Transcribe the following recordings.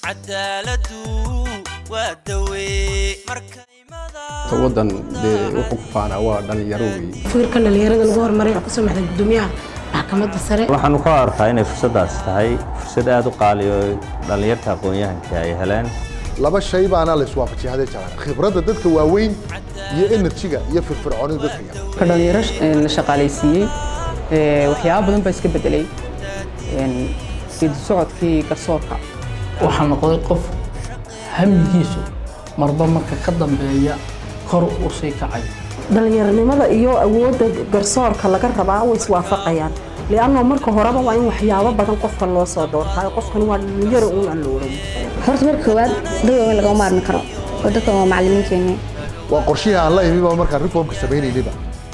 cadaaladu waa dawe wadan wuxuu ku faanaa waa dhalinyaro weey fikirka dhalinyarada lagu hormaray ku soo maxay gudoomiyaha maxkamadda sare waxaan ku arkaa inay fursadaas tahay fursad aad u qaali oo dhalinyarta aqoon-yahanka ay heleen laba shay baana la iswaafajiyay hadda jabaan khibradda dadka waaweyn iyo energy-ga iyo firfircoonida dadka yar ka dhalinyaro la shaqaaleysiiyay waxyaabo badan ba iska bedelay sidoo socodkii garsoorka waxaan noqday qof hamigiisu marba marka ka dambeeya kor u sii kacay dhalinyaranimada iyo awoodda garsoorka laga rabaa way iswaafaqayaan li'anno marka horeba waa in waxyaabo badan qofka loo soo doortay qofkan waa dhalinyaro uu aan looray horta marka koowaad dadka laga maarmi karo oo dadka waa macallimiinteena waa qorshaha aan la yimid marka reformka sameeynayba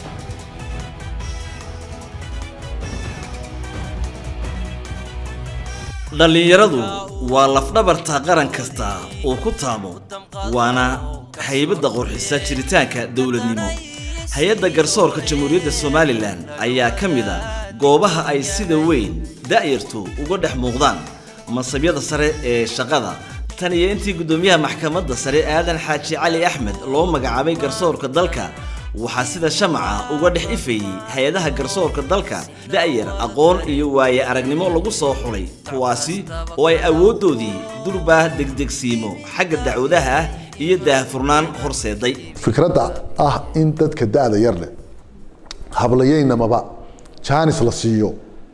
dhalinyaradu waa lafdhabarta qaran kasta oo ku taamo waana haybada qurxisa jiritaanka dawladnimo hay'adda garsoorka jamhuuriyadda Soomaaliland ayaa kamida goobaha ay sida weyn da'yartu uga dhex muuqdaan masabyada sare ee shaqada tan iyo intii gudoomiyaha maxkamadda sare aadan xaaji cali axmed loo magacaabay garsoorka dalka waxa sida shamaca uga dhex ifayay hay'adaha garsoorka dalka da'yar aqoon iyo waaye aragnimo lagu soo xulay kuwaasi oo ay awoodoodii durba degdegsiimo xagga dacwadaha iyo daahfurnaan horseeday fikradda in dadka da'da yar leh hablayeynamaba chance la siiyo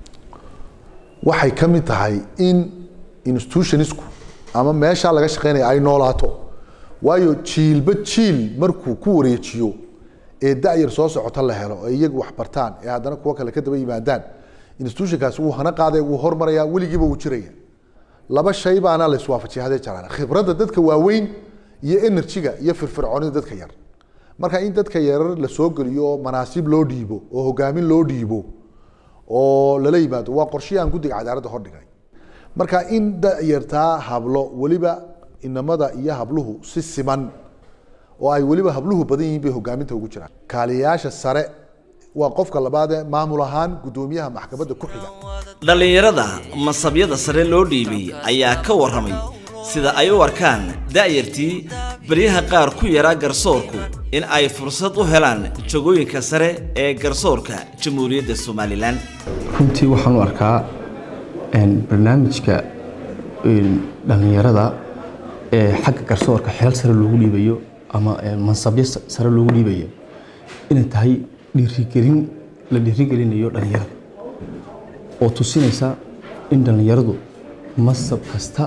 waxay kamid tahay in institutionsku ama meesha laga shaqeynay ay noolaato waayo jiilba jiil markuu ku wareejiyo ee da'yar soo socota la helo ay iyagu wax bartaan ee haddana kuwa kale ka daba yimaadaan institutionkaas uu hana qaaday uu hormaraya weligiiba uu jiraya laba shay baana la iswaafajiyay hadda jabaan khibradda dadka waaweyn iyo energy-ga iyo firfircoonida dadka yar marka in dadka yar la soo galiyo manaasib loo dhiibo oo hogaamin loo dhiibo oo la yimaado waa qorshahan guddiga cadaaladda hor dhigay marka in da'yartaa hablo waliba inamada iyo habluhu si siman oo ay waliba habluhu badan yihiin bay hogaaminta ugu jiraan kaaliyaasha sare waa qofka labaad ee maamul ahaan gudoomiyaha maxkamadda ku xiga dhalinyarada masabyada sare loo dhiibay ayaa ka waramay sida ay u arkaan da'yartii bariyaha qaar ku yara garsoorku in ay fursad u helaan jagooyinka sare ee garsoorka jamhuuriyadda Soomaaliland runtii waxaan u arkaa barnaamijka dhalinyarada ee xagga garsoorka xeel sare loogu dhiibayo ama mansabyo sare loogu dhiibayo inay tahay dhiirigelinayo dhalinyarada oo tusinaysa in dhalinyaradu mansab kasta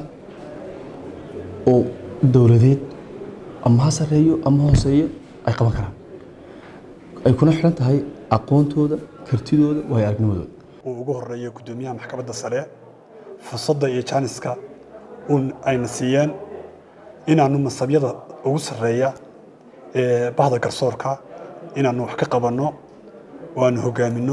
oo dawladeed ama ha sareeyo ama hooseeyo ay qaban karaan ay kuna xiran tahay aqoontooda kartidooda way aragnimadooda oo ugu horeeyo gudoomiyaha maxkamadda sare fursadda iyo jaaniska ayna siiyeen inaanu masabyada ugu sareeya ee bahda garsoorka inaanu wax ka qabanno oo aanu hogaamino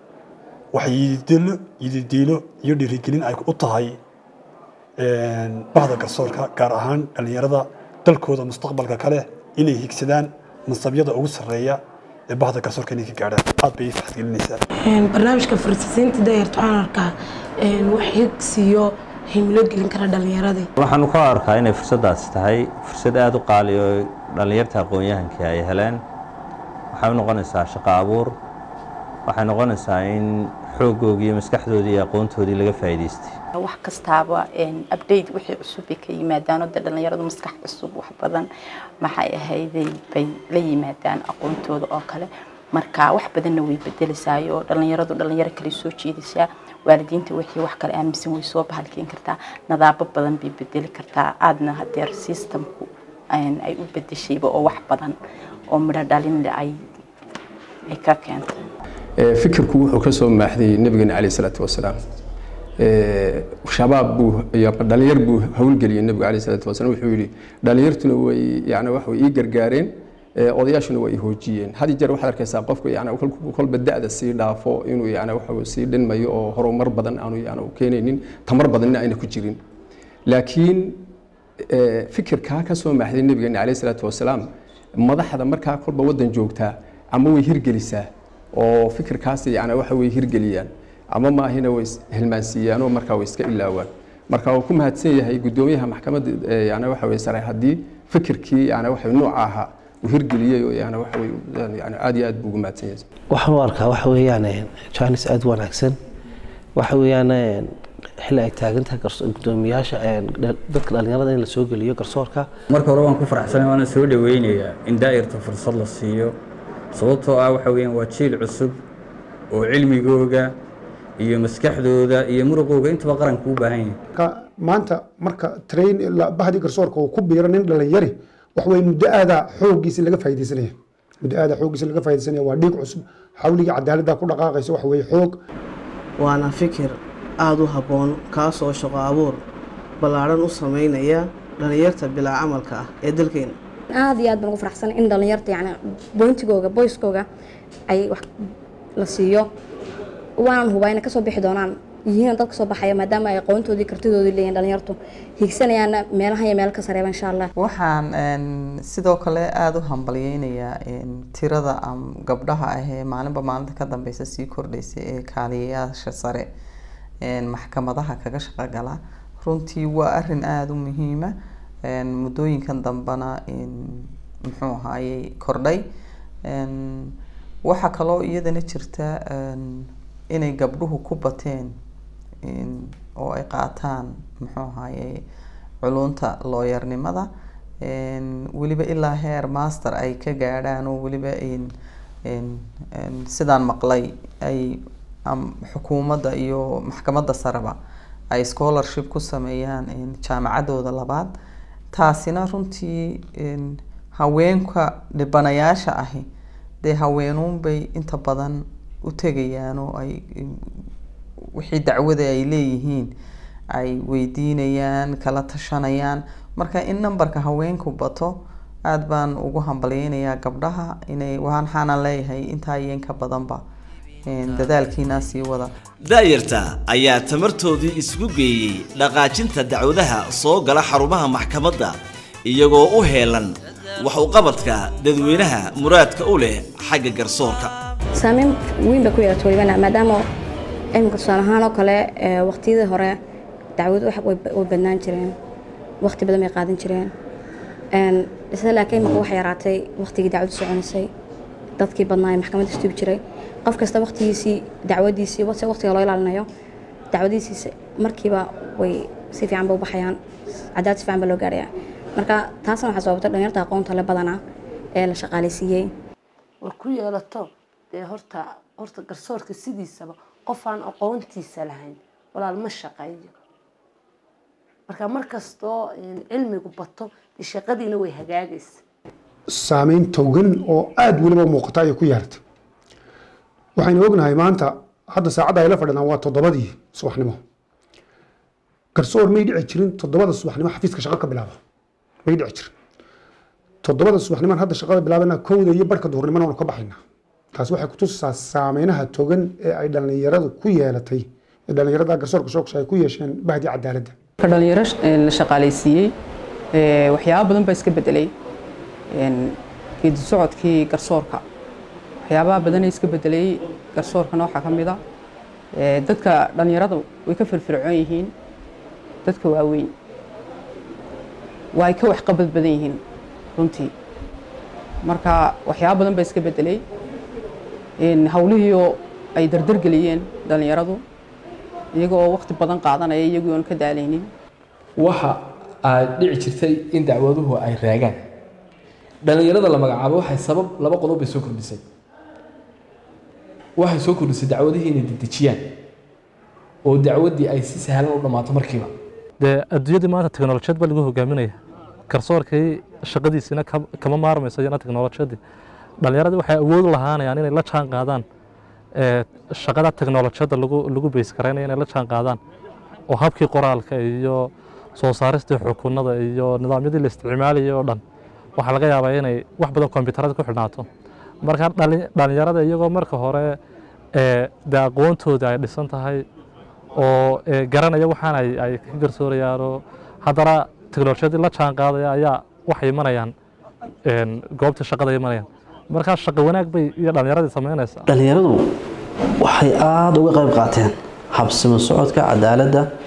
waxyidiilo iyo dhiirigelin ay u tahay bahda garsoorka gaar ahaan dhalinyarada dalkooda mustaqbalka kale inay higsadaan masabyada ugu sareeya ee bahda garsoorka inay ka gaadhaan aad bay farxad gelinaysaa barnaamijka fursadaynta da'yarta waxaan arkaa wax higsiyo himlo gelin kara dhalinyarada waxaan ku arkaa inay fursadaas tahay fursad aad u qaali oo dhalinyarta aqoon-yahanka ay heleen waxay noqonaysaa shaqo abuur waxay noqonaysaa in xooggoodii iyo maskaxdoodii iyo aqoontoodii laga faa'iideystay wax kastaaba update wixii cusub ka yimaadaan oo dhalinyaradu maskax cusub wax badan maxay ahayday bay la yimaadaan aqoontooda oo kale marka wax badanna way bedelaysaa dhalinyaradu dhalinyaro kale soo jeedisay waalidiinta wixii wax kale aaminsan way soo bahalkeen kartaa nadaafad badan bay bedeli kartaa aadna hadeer systemku ay u bedeshayba oo wax badan oo midho dhalin ay ka keentay fikirku wuxuu ka soo maaxday nabigeena kaleey salaatu wasalaam shabaab buu iyo dhalinyar buu hawlgeliyay nabiga kaleey salaatu wasalaam wuxuu yiri dhalinyartuna way wax way gargaareen odayaashuna way hoojiyeen hadii jeer waxa arkaysaa qofku kolba da'da si dhaafo inuu waxa si dhinmayo oo horumar badan aanu keenaynin tamar badanna ayna ku jirin laakiin fikirka ka soo maaxday nabigeena kaleey salaatu wasalaam madaxda marka kolba wadan joogtaa ama way hirgelisaa oo fikirkaas waxa way hirgeliyaan ama ma ahina way hilmaansiiyaan oo marka way iska ilaawaan marka uu ku mahadsan yahay gudoomiyaha maxkamadda yani waxa weeye sare haddii fikirkii yani waxa nooca ahaa uu hirgeliyay oo yani waxa weeye yani aad iyo aad buu ugu mahadsan yahay waxaan u arkaa waxa weeyaan jaanis aad wanaagsan waxa weeyaan xilli ay taagantahay gudoomiyaasha dadka dhalinyarada in la soo geliyo garsoorka marka hore waan ku faraxsanahay waana soo dhaweynayaa in daa'irta fursad la siiyo sababtoo ah waxa weeyaan waa jiil cusub oo cilmigooga iyo maskaxdooda iyo muruqooga intaba qaranka u baahan yahay maanta marka train bahdi garsoorka oo ku biiro nin dhalinyari wax way muddo aada xooggiisa laga faa'iideysanaya waa dhiig cusub xawliga cadaaladda ku dhaqaaqaysa wax way xoog waana fikir aada u habboon kaasoo shaqo abuur ballaaran u sameynaya dhalinyarta bilaa camalka ah ee dalkeena aad iyo aad baan ugu faraxsanahay in dhalinyarta yani boontigooga boyskooga ay wax la siiyo waan hubaa inay kasoo bixi doonaan yihiin dad kasoo baxaya maadaama ay aqoontoodii kartidoodii leeyihiin dhalinyartu hiigsanayaan meelahan iyo meel ka sareeba insha allah waxaan sidoo kale aada u hambalyeynayaa tirada gabdhaha ah ee maalinba maalinta ka dambeysa sii kordhaysa ee kaaliyayaasha sare maxkamadaha kaga shaqogala runtii waa arin aada u muhiima muddooyinkan dambana muxuu ahaayey kordhay waxaa kaloo iyadana jirta inay gabdhuhu ku bateen oo ay qaataan muxuu ahaayey culunta looyarnimada weliba ilaa heer master ay ka gaadhaan oo weliba sidaan maqlay ay xukuumadda iyo maxkamadda sareba ay scholarship ku sameeyaan jaamacadooda labaad taasina runtii haweenka dhibanayaasha ahi dee haweenuunbay inta badan u tegayaan oo ay wixii dacwada ay leeyihiin ay weydiinayaan kala tashanayaan marka in nambarka haweenku bato aad baan ugu hambalyeynayaa gabdhaha inay waxaan leeyahay intaa iyo in ka badanba dadaalkiina sii wada daayirta ayaa tamartoodii isugu geeyey dhaqaajinta dacwadaha soo gala xarumaha maxkamadda iyagoo u heelan wax u qabadka dadweynaha muraadka u leh xagga garsoorka saameyn weyn bay ku yeelatay waliba maadaama imika tusaale ahaan oo kale waqtiyadii hore dacwadu way badnaan jireen waqti badan bay qaadan jireen isla laakiin marka waxay yaraatay waqtigii dacwadu soconaysay dadkii badnaa ee maxkamadda istuubi jiray qof kasta waqtigiisii dacwadiisii waqtiga loo ilaalinayo dacwadiisii markiiba way si fiican ba u baxayaan cadaalad si fiican ba loo gaarayaa marka taasna waxaa sababtay dhalinyarta aqoonta le badanaa ee la shaqaaleysiiyey war ku yeelato dee horta garsoorka sidiisaba qof aan aqoontiisa lahayn walaal ma shaqeeyo marka markastoo cilmigu bato dee shaqadiina way hagaagaysa saameyn togan oo aada weliba muuqata ayay ku yeelatay waxaynu ognahay maanta hadda saacadda ay la fadhinaan waa 7 subaxnimo garsoor may dhici jirin 7 subaxnimo xafiiska shaqo ka bilaaba may dhici jirin 7 subaxnimo hadda shaqada bilaabana 1 iyo barka duhurnimona waan ka baxaynaa taas waxay ku tusisaa saameynaha togan ee ay dhalinyaradu ku yeelatay dhalinyarada garsoorka shaqo ay ku yeesheen bahdi cadaaladda dhalinyaro la shaqaaleysiiyey waxyaabo badan baa iska bedelay geedi socodkii garsoorka waxyaabaha badan iska bedelay garsoorkana waxaa ka mid ah dadka dhalinyaradu way ka firfircoon yihiin dadka waaweyn way ka waxqabad badan yihiin runtii marka waxyaabo badan baa iska bedelay hawlihii oo ay dardargeliyeen dhalinyaradu iyagoo waqti badan qaadanaya iyagoo aan ka daalaynin waxa ay dhici jirtay in dacwaduhu ay raagaan dhalinyarada la magacaabo waxay sabab laba qodob bay soo kordhisay waxay soo kordhisay dacwadihii inay dedejiyaan oo dacwadii ay si sahlan u dhammaato markiiba dee adduunyadii maanta teknolojiyad baa lagu hogaaminaya garsoorkii shaqadiisina kama maarmayso iyana teknolojiyadii dhalinyaradii waxay awood u lahaanayaan inay la jaan qaadaan shaqada teknolojiyadda lagu beys karaynaya inay la jaan qaadaan oo habkii qoraalka iyo soo saaristii xukunada iyo nidaamyadii la isticmaalayay oo dhan waxaa laga yaabaa inay wax badan kombiyuutarada ku xidhnaato marka dhalinyarada iyagoo marka hore dee aqoontooda ay dhisan tahay oo garanaya waxaan ay ka garsoorayaanoo haddana teknolojiyadii la jaan qaadaya ayaa waxay imanayaan goobta shaqada imanayaan markaa shaqo wanaag bay iyo dhalinyaradii samaynaysaa dhalinyaradu waxay aada uga qayb qaateen habsimo socodka cadaaladda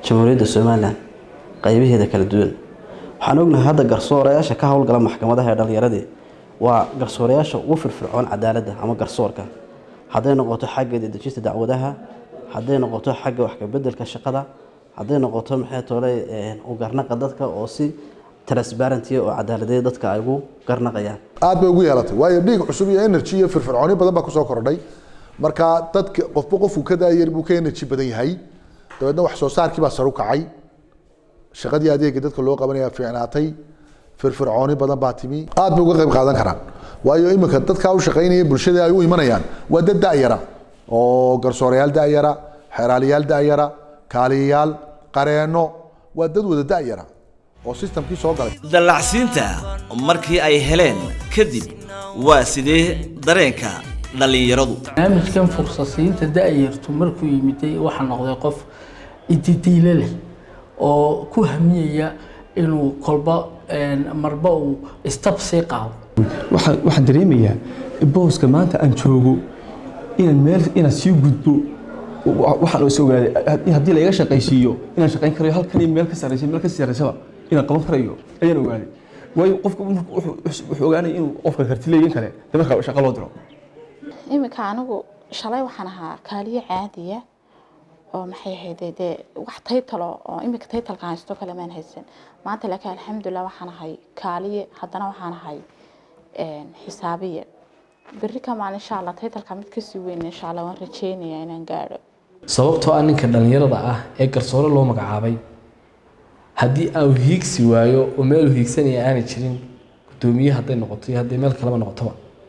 jamhuuriyadda somalilan qaybaheeda kala duwan waxaan ognahay hadda garsoorayaasha ka howlgala maxkamadaha ee dhallinyaradii waa garsoorayaasha ugu firfircoon cadaaladda ama garsoorka hadday noqoto xagga dejista dacwadaha hadday noqoto xagga wax ka beddelka shaqada hadday noqoto maxay toolay u garnaqa dadka oo si transparency oo cadaaladeed dadka ay ugu garnaqayaan aad bay ugu yeelatay waayo dhiig cusub iyo energy iyo firfircooni badan baa ku soo kordhay marka dadka qofku ka daayay buu ka energy badan yahay dabeedna wax soo saarkii baa sar u kacay shaqadii adeega dadka loo qabanaya fiicnaatay firfircooni badan baa timi aad bay uga qayb qaadan karaan waayo iminka dadka u shaqaynaya bulshada ay u imanayaan waa dad daayara oo garsoorayaal daayara xeraaliyaal daayara kaaliyaal qareeno waa dad wada daayara oo systemkii soo galay dallacsiinta markii ay heleen kadib waa sidee dareenka dhalinyaradu barnaamijkan fursasiinta da'yartu markuu yimiday waxaa noqday qof ididiile leh oo ku hamiyaya inuu kolba marba uu istab sii qaado waxaan dareemayaa booska maanta aan joogo inaan sii gudbo waxaan is ogaaday haddii la iga shaqaysiiyo inaan shaqayn karayo halkan iyo meel ka sarreysa meel ka sarreysaba inaan qaban karayo ayaan ogaaday waayo qofka wuxuu ogaanaya inuu qofka karti leeyin kale dee markaa shaqo loo diro iminka anigu shalay waxaan ahaa kaaliye caadiya oo maxay ahayd dee wax taytalo oo iminka taytalka haysto kale maan haysan maanta laakiin alxamdulilah waxaan ahay kaaliye haddana waxaan ahay xisaabiye berri kamaan insha allah taytalka mid kasii weyn insha allah waan rajeynayaa inaan gaadho sababtoo ah ninka dhalinyarada ah ee garsoore loo magacaabay haddii aan hiigsi waayo oo meel uu hiigsanaya aanay jirin gudoomiye hadday noqoto iyo hadday meel kaleba noqotoba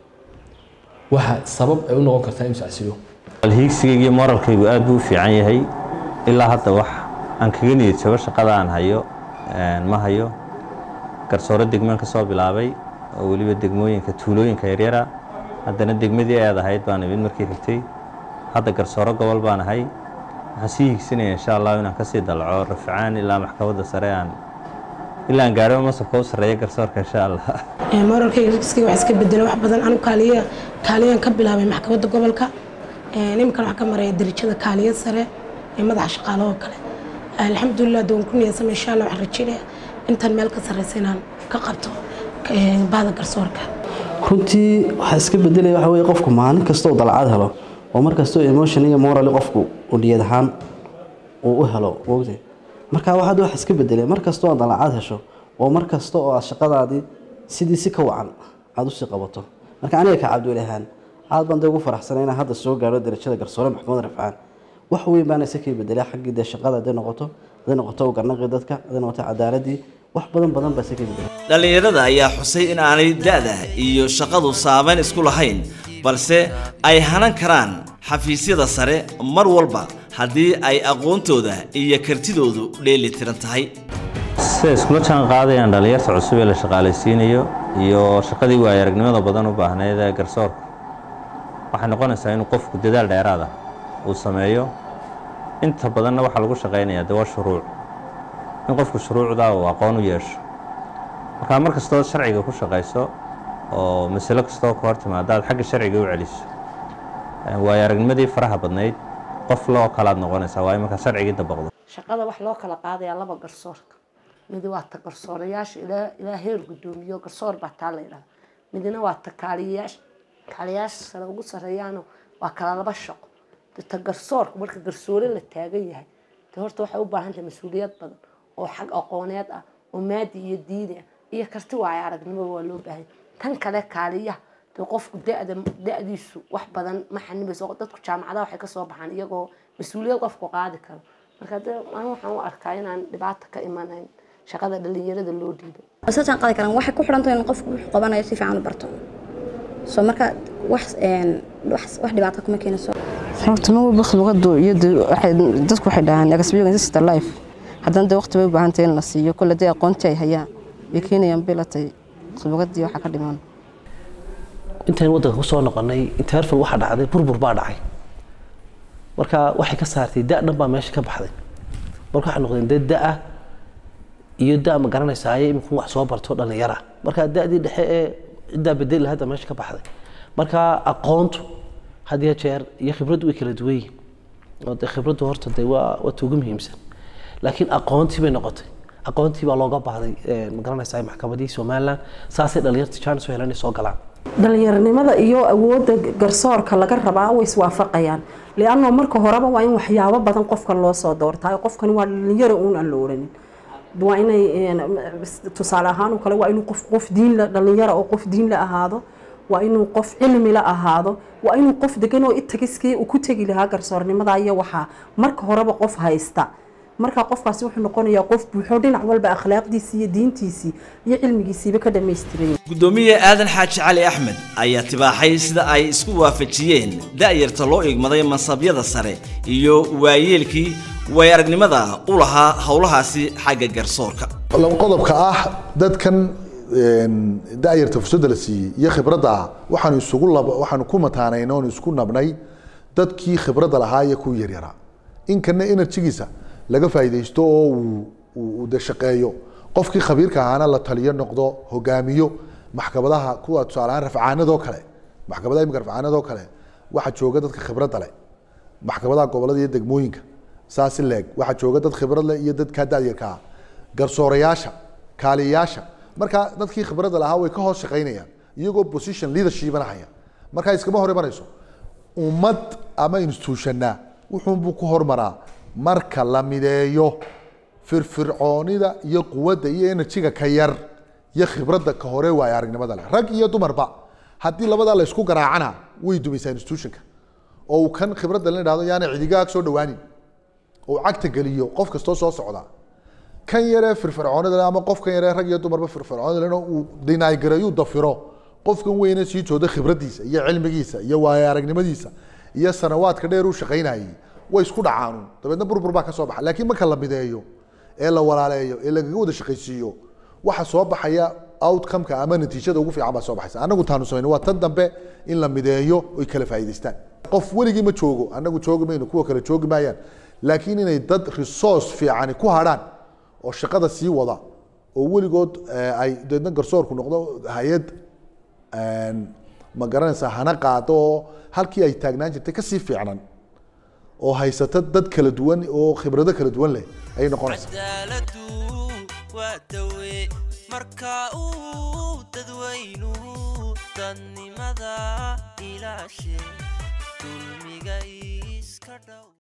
waxa sabab ay u noqon kartaa inuu sacsiyo hiigsigayga iyo moralkaygu aad buu u fiican yahay ilaa hadda wax aan kaga niyad jabo shaqada aan hayo ma hayo garsoore degmaan ka soo bilaabay oo weliba degmooyinka tuulooyinka yaryara haddana degmadii aad ahayd baan imid markii xigtay hadda garsoore gobol baan ahay waxaan sii hiigsanaya insha allah inaan kasii dalaco rafcaan ilaa maxkamadda sare ilaa aan gaaro masabka u sarreeya garsoorka insha allah moralkayga riskiga wax iska bedelay wax badan anu kaaliyaan ka bilaabay maxkamadda gobolka nimankan wax ka maraya darajada kaaliyad sare ee madaxa shaqaalaha oo kale alxamdulilah doon ku niyadsamay insha allah waxaan rajeynaya intaan meel ka sarreysa inaan ka qabto bahda garsoorka runtii waxa iska bedelaya waxa weeye qofku maalin kasta oo dalacad helo oo mar kasta oo emotion iyo moral qofku uu niyad ahaan uu u helo waqti marka wax iska bedelay mar kasta oo dalacad hesho oo mar kasta oo shaqadaadii sidii si ka wacan aad u sii qabato marka aniga ka cabduulahan aad baan ugu faraxsanahay inaan hadda soo gaaro darajada garsoore maxkamadda rafcaan wax weyn baan iska bedelay xaggii shaqada hadday noqoto garnaqii dadka hadday noqoto cadaaladii wax badan baa iska bedelay dhalinyarada ayaa xusay in aanay da'da iyo shaqadu saameyn isku lahayn balse ay hanan karaan xafiisyada sare mar walba haddii ay aqoontooda iyo kartidoodu dheelitiran tahay si iskula jaan qaadayaan dhalinyarta cusub ee la shaqaalaysiinayo iyo shaqadii waaya aragnimada badan u baahneyd ee garsoorka waxay noqonaysaa inuu qofku dadaal dheeraad ah uu sameeyo inta badanna waxaa lagu shaqaynayaa dee waa shuruuc in qofku shuruucda uu aqoon u yeesho markaa mar kastoo sharciga ku shaqayso oo masalo kastoo ka hor timaada aad xagga sharciga u celiso waayo aragnimadii faraha badnayd qof loo kalaad noqonaysaa waayo markaa sharcigii dabaqdo shaqada wax loo kala qaadayaa laba garsoorka mid waa ta garsoorayaasha ilaa heer gudoomiyo garsoor baa taa la yidhahda midna waa ta kaaliyaasha sare ugu sarreeyaana waa kala laba shaqo ta garsoorka marka garsoore la taagan yahay de horta waxay u baahan tahay mas-uuliyad badan oo xag aqooneed ah oo maadi iyo diini ah iyo karti waayo aragnimoba waa loo baahan tan kale kaaliyaha dee qofku da'diisu wax badan ma xanibayso dadku jaamacadaha waxay ka soo baxaan iyagoo mas-uuliyad qofku qaadi karo marka dee anigu waxaan u arkaa inaan dhibaato ka imanayn shaqada dhalinyarada loo dhiibay asaasan qaadi karaan waxay ku xidhan tahay in qofku wuxuu qabanayo si fiican u barto soo marka wax dhibaato kuma keenayso horta ma walba khibraddu iyo dadku waxay dhahaan experience is the life haddana dee waqti bay u baahan tahay in la siiyo kolle dee aqoontii ay hayaan way keenayaan bilatay khibraddii waxaa ka dhiman intaan waddanka kusoo noqonay interval waxaa dhacday burbur baa dhacay marka waxay ka saartay da' dhan baa meesha ka baxday marka waxay noqdeen dee da'a iyo da' ma garanaysaayee iminku wax soo barto dhalinyara marka da'dii dhexe ee ciddaa bedeli hadda meesha ka baxday marka aqoontu had iyo jeer iyo khibraddu way kala duwan yihiin oo dee khibraddu horta dee waa ugu muhiimsan laakiin aqoontii bay noqotay aqoontii baa looga baahday ma garanaysaa maxkamadii Soomaaliland saasay dhalinyarta chance u helaan soo galaan dhalinyaranimada iyo awoodda garsoorka laga rabaa way iswaafaqayaan li'anno marka horeba waa in waxyaabo badan qofka loo soo doortay qofkan waa dhalinyaro uun aan la oranin waa inay tusaale ahaan oo kale waa inuu qof diin la dhalinyaro oo qof diin la ahaado waa inuu qof cilmi la ahaado waa inuu qof degan oo itagiskii uu ku tagi lahaa garsoornimada iyo waxa marka horeba qof haysta marka qofkaasi wuxuu noqonayaa qof buuxo dhinac walba akhlaaqdiisa iyo diintiisa iyo cilmigiisa ka dhameystiray gudoomiye aadan xaaji cali axmed ayaa tibaaxay sida ay isku waafajiyeen da'yarta loo igmaday mansabyada sare iyo waayeelkii way aragnimada u lahaa hawlahaasi xagga garsoorka qodobka ah dadkan da'yarta fursadda la siiyey iyo khibradda waxaanu ku mataanayna oon isku nabnay dadkii khibradda lahaa iyo kuwii yaryaraa in kana enerjigiisa laga faa'iideysto oo uu de shaqeeyo qofkii khabiirka ahaana la taliyo noqdo hogaamiyo maxkamadaha kuwa tusaale ahaan rafcaanadoo kale maxkamadaha imika rafcaanadoo kale waxaa jooga dadka khibradda leh maxkamadaha gobollada iyo degmooyinka saasi leeg waxaa jooga dad khibrad leh iyo dadka da'yarka ah garsoorayaasha kaaliyayaasha marka dadkii khibradda lahaa way ka hoos shaqaynayaan iyagoo position leadershipna haya marka iskama hor imanayso ummad ama institutionna wuxuunbuu ku hormaraa marka la mideeyo firfircoonida iyo quwadda iyo enerjiga ka yar iyo khibradda ka hore waay aragnimada leh rag iyo dumarba haddii labadaa la isku garaacana way dumaysaa institutionka oo uu kan khibradda la idhahdo yaana cidigaag soo dhawaanin oo cagta geliyo qof kastoo soo socda kan yaree firfircoonida ama qofkan yaree rag iyo dumarba firfircoonida uu dinaaygareeyu dafiro qofkan weyne sii jooda khibraddiisa iyo cilmigiisa iyo waayo aragnimadiisa iyo sanawaadka dheer uu shaqaynayay way isku dhacaan dabeedna burbur baa ka soo baxa laakiin marka la mideeyo ee la walaaleeyo ee lagaga wada shaqaysiiyo waxa soo baxaya outcome-ka ama natiijada ugu fiican baa soo baxaysa anagu taanu sameeyno waa tan dambe in la mideeyo oo kala faa'iideystaan qof weligii ma joogo anagu joogi mayno kuwa kale joogi maayaan laakiin inay dad resource fiican ku hadhaan oo shaqada sii wada oo weligood ay dadna garsoorku noqdo hay'ad ma garanaysaa hana qaado halkii ay taagnaan jirtay ka sii fiicnan oo haysata dad kala duwan oo khibrado kala duwan leh ay noqonaysaa cadaaladu waa dawe marka uu dadweynuhu dadnimada ilaashe dulmiga iska dhow